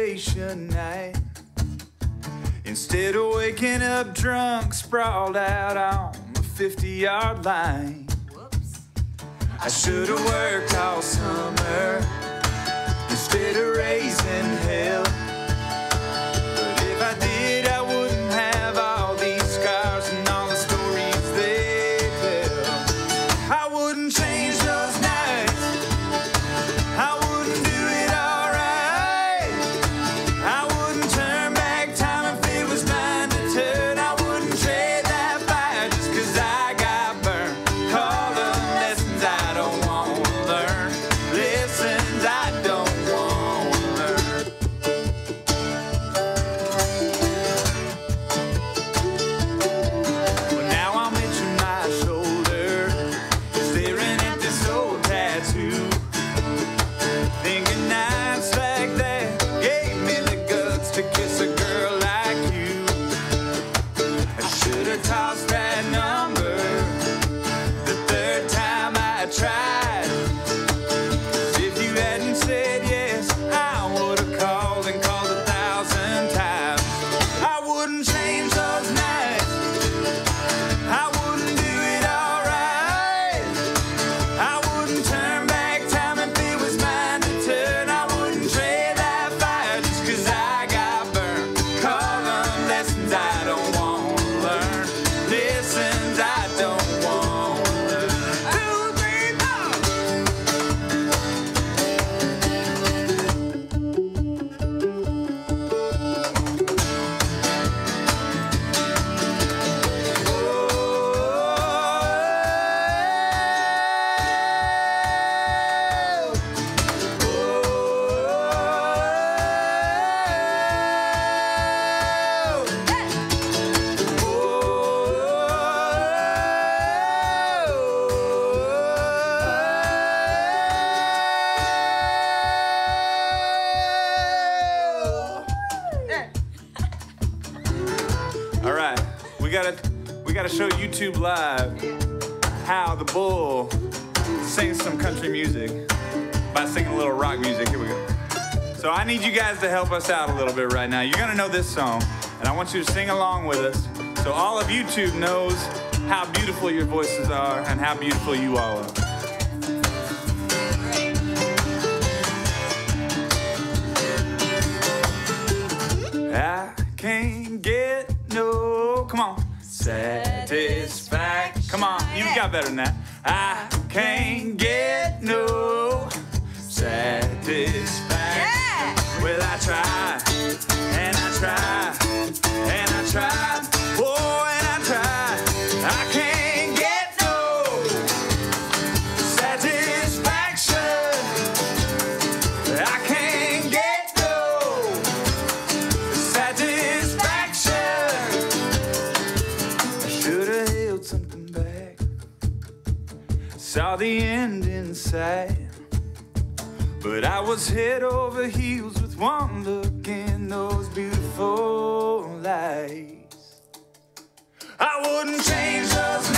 graduation night. Instead of waking up drunk, sprawled out on the 50-yard line. Whoops. I should have worked all summer instead of raising hell. But if I did, I wouldn't have all these scars and all the stories they tell. I wouldn't change those nights. I wouldn't do it all right. I wouldn't turn back time if it was mine to turn. I wouldn't trade that fire just 'cause I got burned. All the lessons I don't want to learn. Lessons I don't want to learn. But now I'm itching my shoulder, staring at this old tattoo. Thinking nights like that gave me the guts to kiss a girl like you. I should have tossed that number the third time I tried. 'Cause if you hadn't said yes, I would have called and called 1,000 times. I wouldn't change those nights. I wouldn't do it all right. I wouldn't turn back time if it was mine to turn. I wouldn't trade that fire just 'cause I got burned. Call them lessons I don't want to learn. Lessons I don't want to learn. 2, 3, 4. All right, we gotta show YouTube Live how the bull sings some country music by singing a little rock music. Here we go. So I need you guys to help us out a little bit right now. You're gonna know this song, and I want you to sing along with us so all of YouTube knows how beautiful your voices are and how beautiful you all are. I can't get no, come on, satisfaction. Come on, you got better than that. I can't get no satisfaction. Well, I try, and I try, and I try, oh, and I try. I can't get no satisfaction. I can't get no satisfaction. I should have held something back. Saw the end in sight. But I was head over heels with one look in those beautiful lights. I wouldn't change those